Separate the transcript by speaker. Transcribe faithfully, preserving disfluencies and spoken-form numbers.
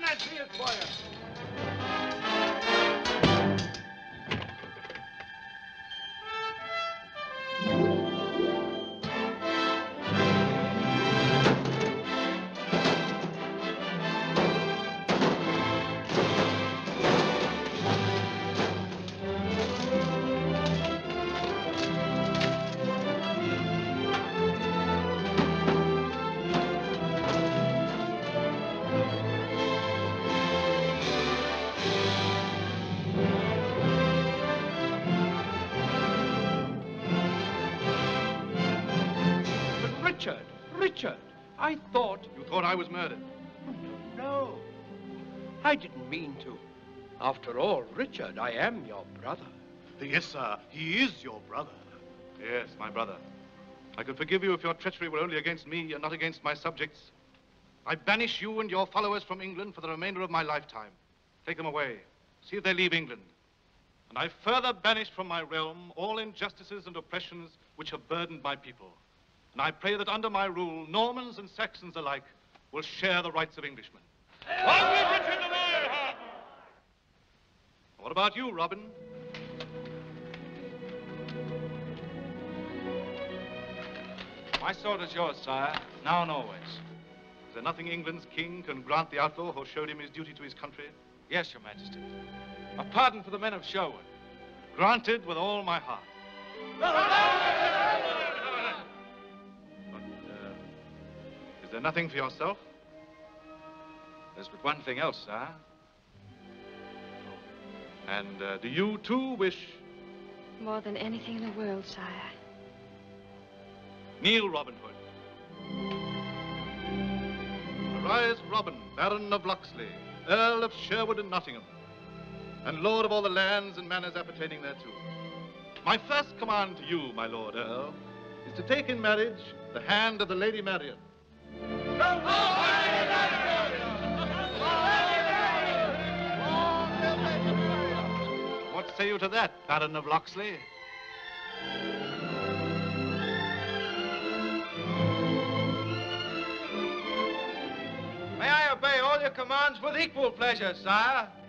Speaker 1: can't see it for you. Richard, Richard, I thought...
Speaker 2: You thought I was murdered?
Speaker 1: No, no. I didn't mean to. After all, Richard, I am your brother.
Speaker 2: Yes, sir. He is your brother. Yes, my brother. I could forgive you if your treachery were only against me and not against my subjects. I banish you and your followers from England for the remainder of my lifetime. Take them away. See if they leave England. And I further banish from my realm all injustices and oppressions which have burdened my people. And I pray that under my rule, Normans and Saxons alike will share the rights of Englishmen. Long live Richard the Lord! What about you, Robin?
Speaker 3: My sword is yours, sire, now and always.
Speaker 2: Is there nothing England's king can grant the outlaw who showed him his duty to his country?
Speaker 3: Yes, your majesty. A pardon for the men of Sherwood.
Speaker 2: Granted with all my heart. But, uh, is there nothing for yourself?
Speaker 3: There's but one thing else, sire.
Speaker 2: And uh, do you, too, wish...
Speaker 4: More than anything in the world, sire.
Speaker 2: Kneel, Robin Hood. Arise, Robin, Baron of Locksley, Earl of Sherwood and Nottingham, and Lord of all the lands and manors appertaining thereto. My first command to you, my Lord Earl, is to take in marriage the hand of the Lady Marion. What say you to that, Baron of Locksley?
Speaker 3: May I obey all your commands with equal pleasure, sire?